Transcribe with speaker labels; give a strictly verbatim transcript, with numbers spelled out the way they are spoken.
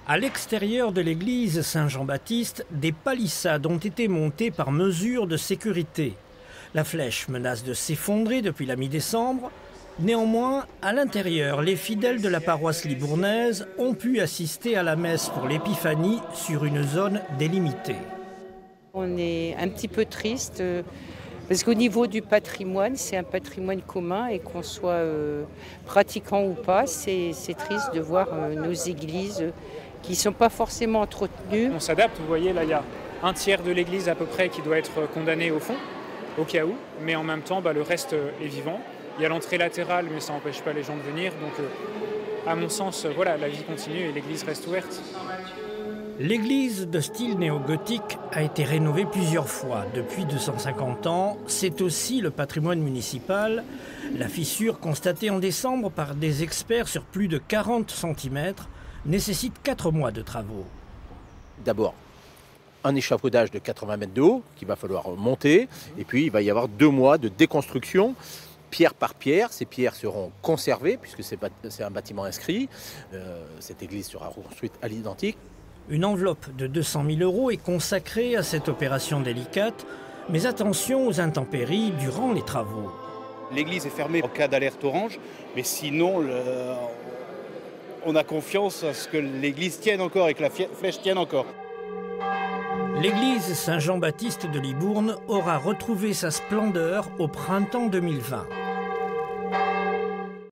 Speaker 1: À l'extérieur de l'église Saint-Jean-Baptiste, des palissades ont été montées par mesure de sécurité. La flèche menace de s'effondrer depuis la mi-décembre. Néanmoins, à l'intérieur, les fidèles de la paroisse libournaise ont pu assister à la messe pour l'Épiphanie sur une zone délimitée.
Speaker 2: On est un petit peu triste euh, parce qu'au niveau du patrimoine, c'est un patrimoine commun et qu'on soit euh, pratiquant ou pas, c'est triste de voir euh, nos églises euh, qui ne sont pas forcément entretenues.
Speaker 3: On s'adapte, vous voyez, là il y a un tiers de l'église à peu près qui doit être condamné au fond, au cas où, mais en même temps bah, le reste est vivant. Il y a l'entrée latérale, mais ça n'empêche pas les gens de venir, donc euh, à mon sens, euh, voilà, la vie continue et l'église reste ouverte.
Speaker 1: L'église de style néo-gothique a été rénovée plusieurs fois depuis deux cent cinquante ans. C'est aussi le patrimoine municipal. La fissure constatée en décembre par des experts sur plus de quarante centimètres nécessite quatre mois de travaux.
Speaker 4: D'abord, un échafaudage de quatre-vingts mètres de haut qu'il va falloir monter. Et puis, il va y avoir deux mois de déconstruction. Pierre par pierre, ces pierres seront conservées puisque c'est un bâtiment inscrit. Euh, cette église sera reconstruite à l'identique.
Speaker 1: Une enveloppe de deux cent mille euros est consacrée à cette opération délicate, mais attention aux intempéries durant les travaux.
Speaker 5: L'église est fermée en cas d'alerte orange, mais sinon, le... on a confiance à ce que l'église tienne encore et que la flèche tienne encore.
Speaker 1: L'église Saint-Jean-Baptiste de Libourne aura retrouvé sa splendeur au printemps deux mille vingt.